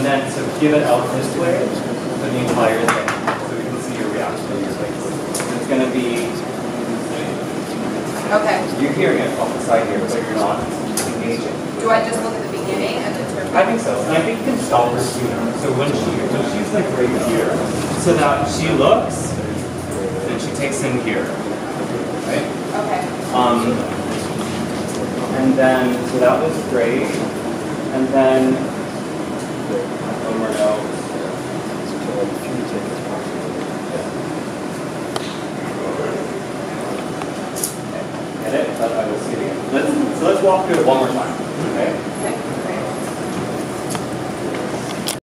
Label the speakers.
Speaker 1: And then so give it out this way for the entire thing, so we can see your reaction in your face. It's going to be.
Speaker 2: Okay.
Speaker 1: You're hearing it off the side here, but you're not engaging.
Speaker 2: Do I just look at the beginning and determine?
Speaker 1: I think so, and I think you can stop her sooner. So when she's like right here, so that she looks, and she takes in here, right?
Speaker 2: Okay.
Speaker 1: And then so that was great, and then one more note. Get it? I will see it again. Let's walk through it one more time.